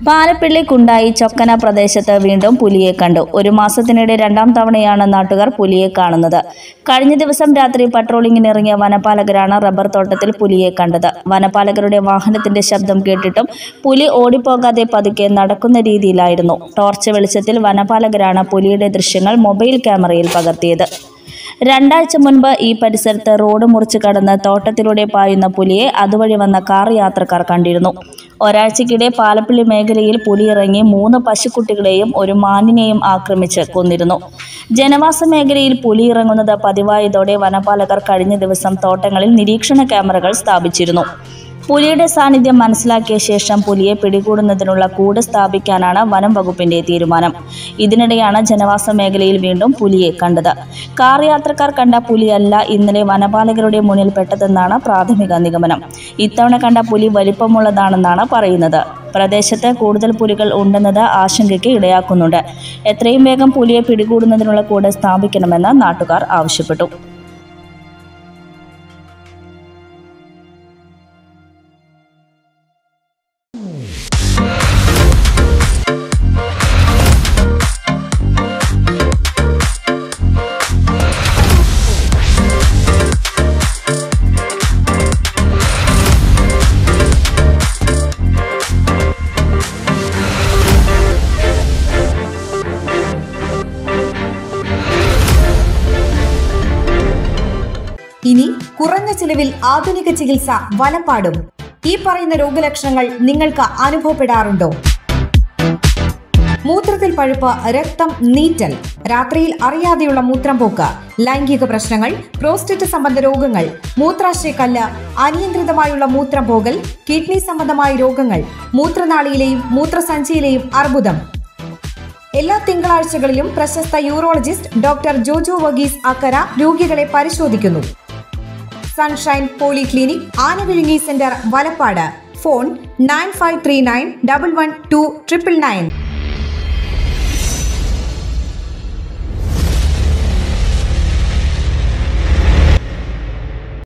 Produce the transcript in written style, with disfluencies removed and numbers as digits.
പാലപ്പിള്ളി കുണ്ടായി ചൊക്കന പ്രദേശത്ത് വീണ്ടും പുലിയെ കണ്ടു. ഒരു മാസത്തിനിടെ രണ്ടാം തവണയാണ് നാട്ടുകാർ പുലിയെ കാണുന്നത്. കഴിഞ്ഞ ദിവസം രാത്രി പട്രോളിംഗിനിറങ്ങിയ വനപാലകരാണ് റബ്ബർ തോട്ടത്തിൽ പുലിയെ കണ്ടത്. വനപാലകരുടെ വാഹനത്തിന്റെ ശബ്ദം കേട്ടിട്ടും പുലി ഓടിപ്പോകാതെ പതുക്കെ നടക്കുന്ന രീതിയിലായിരുന്നു. ടോർച്ച് വെളിച്ചത്തിൽ വനപാലകരാണ് പുലിയുടെ ദൃശ്യങ്ങൾ മൊബൈൽ ക്യാമറയിൽ പകർത്തിയത്. 2 ആഴ്ച മുൻപ് ഈ പരിസരത്ത് റോഡ് മുറിച്ച് കടന്ന് തോട്ടത്തിലൂടെ പായുന്ന പുലിയെ അതുവഴി വന്ന കാർ യാത്രക്കാർ കണ്ടിരുന്നു. ഒരാഴ്ചക്കിടെ പാലപ്പിള്ളി മേഖലയിൽ പുലി ഇറങ്ങി 3 പശുക്കുട്ടികളെയും ഒരു മാനിനെയും ആക്രമിച്ച് കൊന്നിരുന്നു. ജനവാസ മേഖലയിൽ പുലി ഇറങ്ങുന്നത് പതിവായതോടെ വനപാലകർ കഴിഞ്ഞ ദിവസം തോട്ടങ്ങളിൽ നിരീക്ഷണ ക്യാമറകൾ സ്ഥാപിച്ചിരുന്നു. പുലിയുടെ സാന്നിധ്യം മനസ്സിലാക്കിയ ശേഷം പുലിയെ പിടികൂടുന്നതിനുള്ള കൂട് സ്ഥാപിക്കാനാണ് വനം വകുപ്പിന്റെ തീരുമാനം. ഇതിനിടെയാണ് ജനവാസ മേഖലയിൽ വീണ്ടും പുലിയെ കണ്ടത്. കാർ യാത്രക്കാർ കണ്ട പുലിയല്ല ഇന്നലെ വനപാലകരുടെ മുന്നിൽ പെട്ടതെന്നാണ് പ്രാഥമിക നിഗമനം. ഇത്തവണ കണ്ട പുലി വലിപ്പമുള്ളതാണെന്നാണ് പറയുന്നത്. പ്രദേശത്ത് കൂടുതൽ പുലികൾ ഉണ്ടെന്നത് ആശങ്കയ്ക്ക് ഇടയാക്കുന്നുണ്ട്. എത്രയും വേഗം പുലിയെ പിടികൂടുന്നതിനുള്ള കൂട് സ്ഥാപിക്കണമെന്ന് നാട്ടുകാർ ആവശ്യപ്പെട്ടു. ഇനി കുറഞ്ഞ ചിലവിൽ ആധുനിക ചികിത്സ വലപ്പാടും. ഈ പറയുന്ന രോഗലക്ഷണങ്ങൾ നിങ്ങൾക്ക് അനുഭവപ്പെടാറുണ്ടോ? മൂത്രത്തിൽ പഴുപ്പ്, രക്തം, നീറ്റൽ, രാത്രിയിൽ അറിയാതെയുള്ള മൂത്രം പോക്ക്, ലൈംഗിക പ്രശ്നങ്ങൾ, പ്രോസ്റ്റേറ്റ് സംബന്ധ രോഗങ്ങൾ, മൂത്രാശയക്കല്ല്, അനിയന്ത്രിതമായുള്ള മൂത്രം പോകൽ, കിഡ്നി സംബന്ധമായ രോഗങ്ങൾ, മൂത്രനാളിയിലെയും മൂത്രസഞ്ചിയിലെയും അർബുദം. എല്ലാ തിങ്കളാഴ്ചകളിലും പ്രശസ്ത യൂറോളജിസ്റ്റ് ഡോക്ടർ ജോജോ വർഗീസ് അക്കര രോഗികളെ പരിശോധിക്കുന്നു. Sunshine polyclinic, Anavizhungi centre, Valappad. Phone 9539 112 999.